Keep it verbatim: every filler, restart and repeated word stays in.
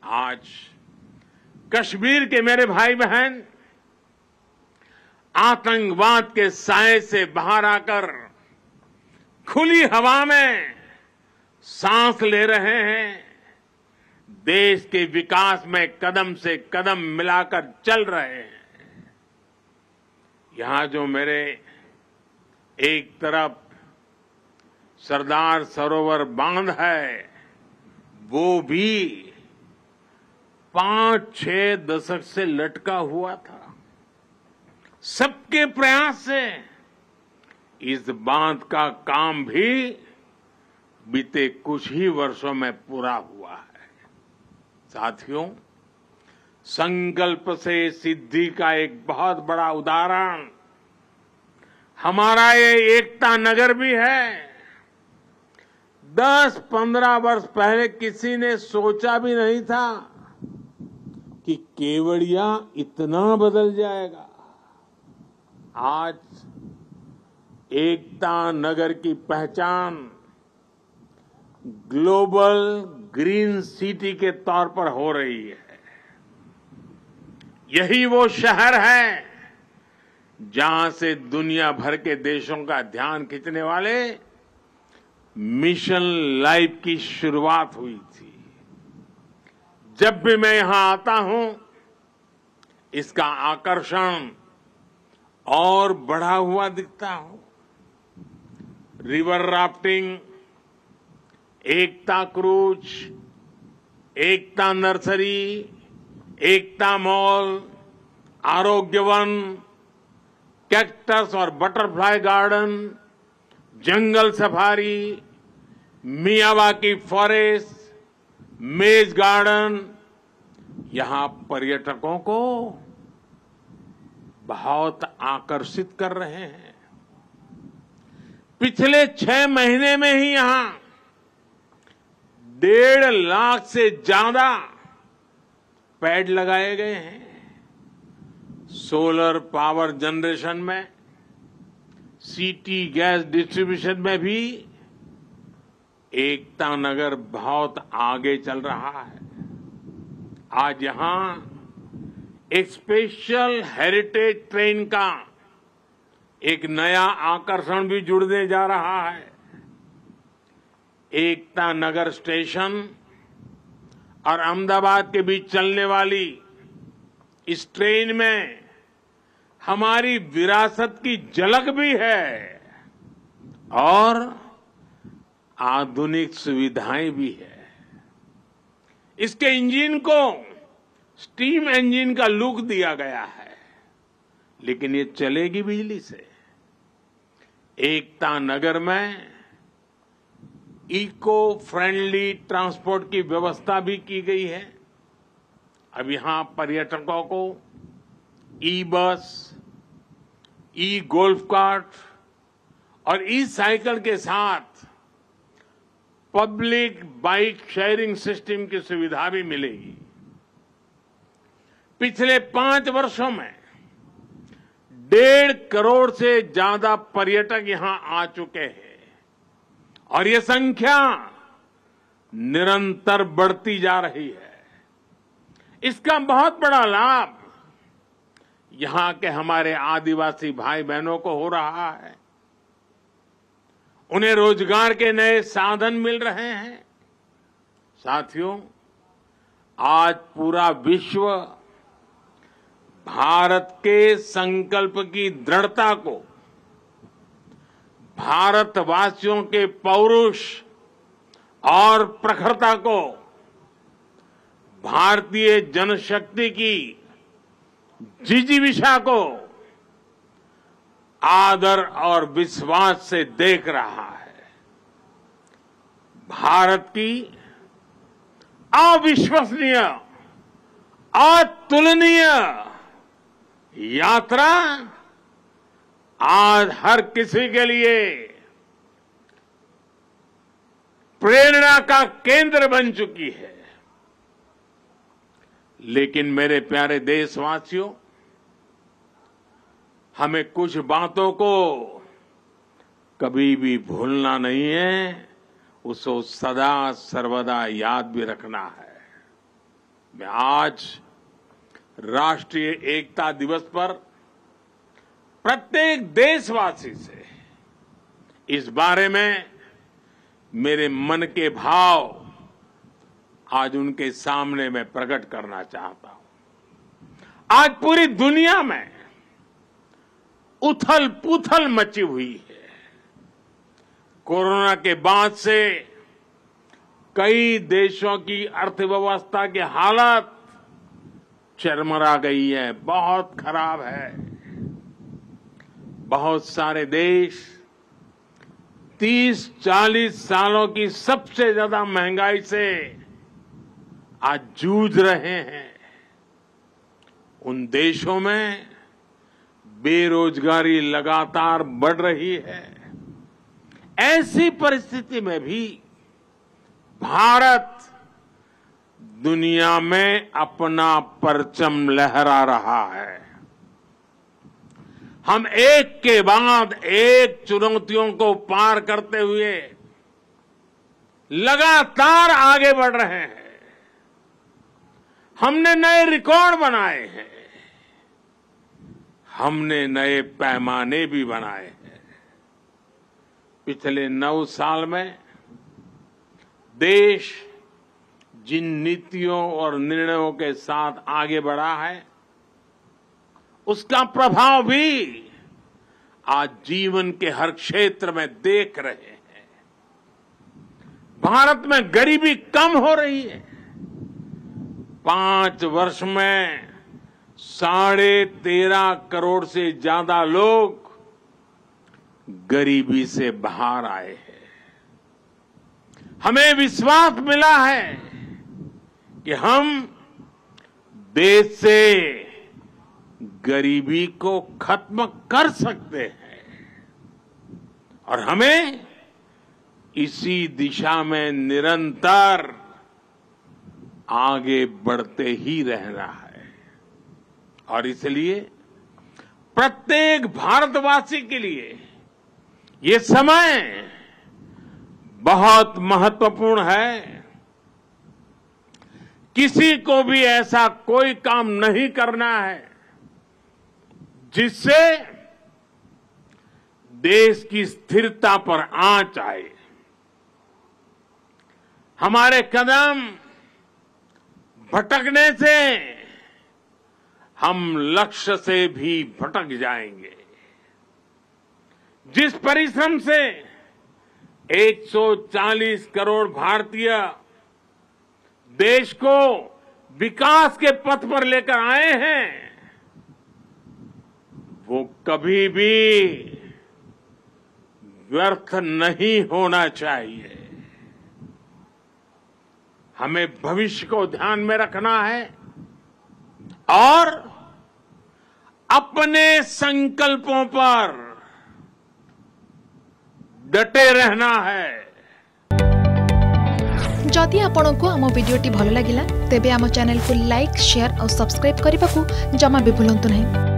आज कश्मीर के मेरे भाई बहन आतंकवाद के साए से बाहर आकर खुली हवा में सांस ले रहे हैं, देश के विकास में कदम से कदम मिलाकर चल रहे हैं। यहां जो मेरे एक तरफ सरदार सरोवर बांध है, वो भी पांच छह दशक से लटका हुआ था। सबके प्रयास से इस बांध का काम भी बीते कुछ ही वर्षों में पूरा हुआ है। साथियों, संकल्प से सिद्धि का एक बहुत बड़ा उदाहरण हमारा ये एकता नगर भी है। दस पंद्रह वर्ष पहले किसी ने सोचा भी नहीं था कि केवड़िया इतना बदल जाएगा। आज एकता नगर की पहचान ग्लोबल ग्रीन सिटी के तौर पर हो रही है। यही वो शहर है जहां से दुनिया भर के देशों का ध्यान खींचने वाले मिशन लाइफ की शुरुआत हुई थी। जब भी मैं यहां आता हूं, इसका आकर्षण और बढ़ा हुआ दिखता हूं। River rafting, Ekta cruise, Ekta nursery, Ekta mall, Arogya Van, cactus और butterfly garden, jungle safari, Miyawaki forest, maze garden, यहां पर्यटकों को बहुत आकर्षित कर रहे हैं। पिछले छह महीने में ही यहां डेढ़ लाख से ज्यादा पेड़ लगाए गए हैं। सोलर पावर जनरेशन में, सिटी गैस डिस्ट्रीब्यूशन में भी एकता नगर बहुत आगे चल रहा है। आज यहां एक स्पेशल हेरिटेज ट्रेन का एक नया आकर्षण भी जुड़ने जा रहा है। एकता नगर स्टेशन और अहमदाबाद के बीच चलने वाली इस ट्रेन में हमारी विरासत की झलक भी है और आधुनिक सुविधाएं भी है। इसके इंजन को स्टीम इंजन का लुक दिया गया है, लेकिन ये चलेगी बिजली से। एकता नगर में इको फ्रेंडली ट्रांसपोर्ट की व्यवस्था भी की गई है। अब यहां पर्यटकों को ई बस, ई गोल्फ कार्ट और ई साइकिल के साथ पब्लिक बाइक शेयरिंग सिस्टम की सुविधा भी मिलेगी। पिछले पांच वर्षों में डेढ़ करोड़ से ज्यादा पर्यटक यहां आ चुके हैं और ये संख्या निरंतर बढ़ती जा रही है। इसका बहुत बड़ा लाभ यहां के हमारे आदिवासी भाई बहनों को हो रहा है। उन्हें रोजगार के नए साधन मिल रहे हैं। साथियों, आज पूरा विश्व भारत के संकल्प की दृढ़ता को, भारतवासियों के पौरुष और प्रखरता को, भारतीय जनशक्ति की जिजीविषा को आदर और विश्वास से देख रहा है। भारत की अविश्वसनीय, अतुलनीय यात्रा आज हर किसी के लिए प्रेरणा का केंद्र बन चुकी है। लेकिन मेरे प्यारे देशवासियों, हमें कुछ बातों को कभी भी भूलना नहीं है, उसको सदा सर्वदा याद भी रखना है। मैं आज राष्ट्रीय एकता दिवस पर प्रत्येक देशवासी से इस बारे में मेरे मन के भाव आज उनके सामने मैं प्रकट करना चाहता हूं। आज पूरी दुनिया में उथल पुथल मची हुई है। कोरोना के बाद से कई देशों की अर्थव्यवस्था की हालत चरमरा गई है, बहुत खराब है। बहुत सारे देश तीस चालीस सालों की सबसे ज्यादा महंगाई से आज जूझ रहे हैं। उन देशों में बेरोजगारी लगातार बढ़ रही है। ऐसी परिस्थिति में भी भारत दुनिया में अपना परचम लहरा रहा है। हम एक के बाद एक चुनौतियों को पार करते हुए लगातार आगे बढ़ रहे हैं। हमने नए रिकॉर्ड बनाए हैं, हमने नए पैमाने भी बनाए हैं। पिछले नौ साल में देश जिन नीतियों और निर्णयों के साथ आगे बढ़ा है, उसका प्रभाव भी आज जीवन के हर क्षेत्र में देख रहे हैं। भारत में गरीबी कम हो रही है। पांच वर्ष में साढ़े तेरह करोड़ से ज्यादा लोग गरीबी से बाहर आए हैं। हमें विश्वास मिला है कि हम देश से गरीबी को खत्म कर सकते हैं और हमें इसी दिशा में निरंतर आगे बढ़ते ही रहना है। और इसलिए प्रत्येक भारतवासी के लिए ये समय बहुत महत्वपूर्ण है। किसी को भी ऐसा कोई काम नहीं करना है जिससे देश की स्थिरता पर आंच आए। हमारे कदम भटकने से हम लक्ष्य से भी भटक जाएंगे। जिस परिश्रम से एक सौ चालीस करोड़ भारतीय देश को विकास के पथ पर लेकर आए हैं, वो कभी भी व्यर्थ नहीं होना चाहिए। हमें भविष्य को ध्यान में रखना है और अपने संकल्पों पर डटे रहना है। जदि आपंक आम भिडी भल लगा तेब आम चैनल को लाइक शेयर और सब्सक्राइब करने को जमा भी भूलु नहीं।